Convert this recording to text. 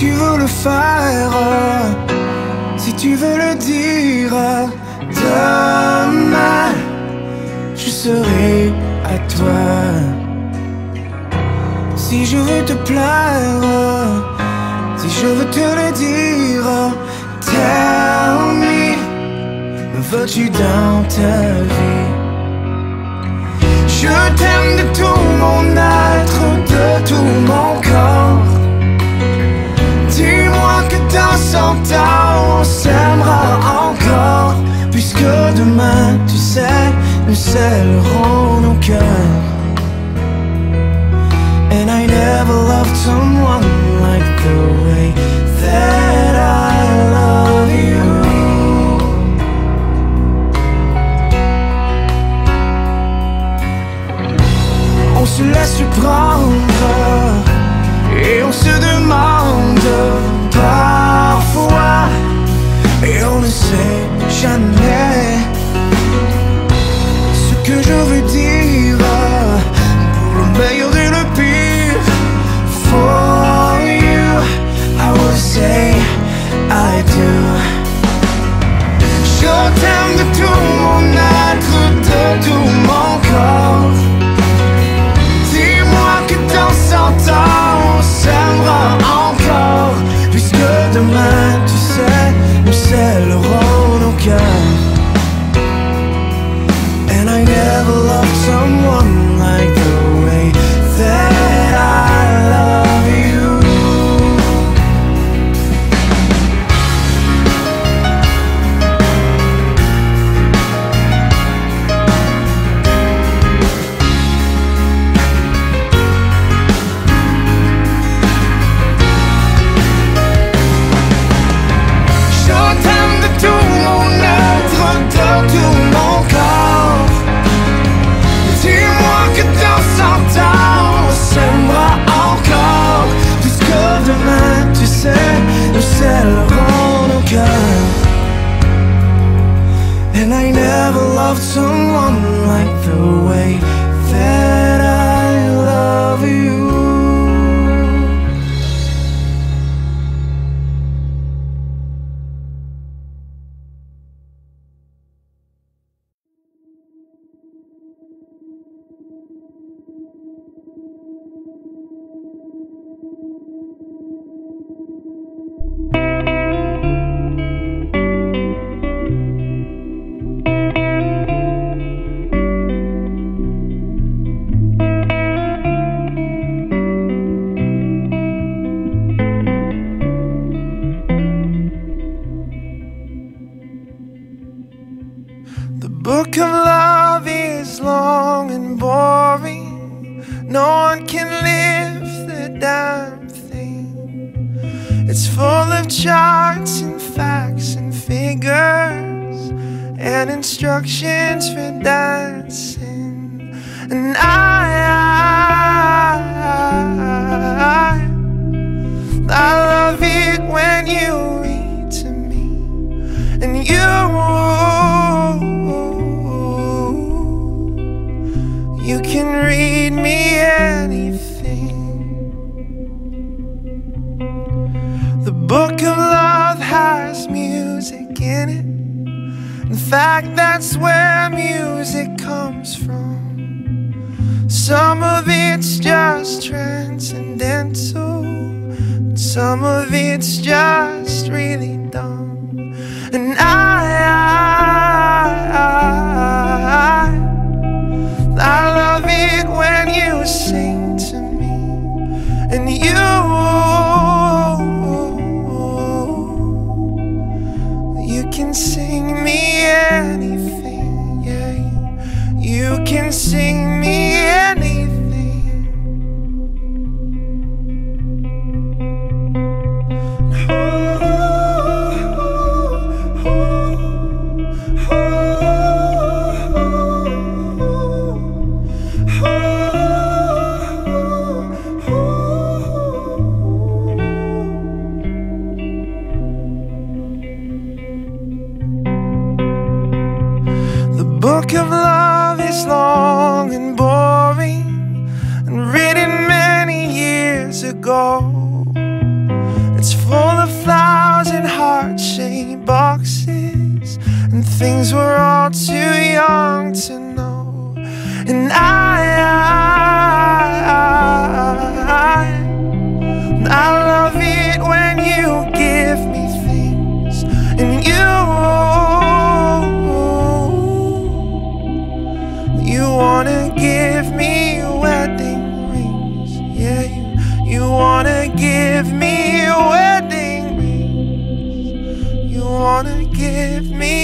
tu veux le faire, si tu veux le dire, demain je serai à toi. Si je veux te plaire, si je veux te le dire, tell me, me veux-tu dans ta vie? Je t'aime de tout mon être, de tout mon corps. Dis-moi que dans 100 ans on s'aimera encore, puisque demain, tu sais, nous scellerons nos cœurs. And I never loved someone like the way that I love you. On se laisse prendre et on se demande parfois, et on ne sait jamais ce que je veux dire, pour le meilleur et le pire. For you, I will say I do. Je t'aime de tout mon être, de tout mon corps. Dis-moi que dans 100 ans on s'aimera encore, puisque demain, tu sais, nous scellerons nos cœurs. And I never loved someone like the way that I love you. And I never loved someone like the way that I love you. The book of love is long and boring. No one can lift the damn thing. It's full of charts and facts and figures and instructions for dancing. And I love it when you read to me, and you can read me anything. The book of love has music in it. In fact, that's where music comes from. Some of it's just transcendental, some of it's just really dumb. And I love it when you sing to me, and you can sing me anything, yeah. You can sing me anything. The book of love is long and boring and written many years ago. It's things we're all too young to know. And I love it when you give me things, and you wanna give me wedding rings. Yeah, you wanna give me wedding rings. You wanna give me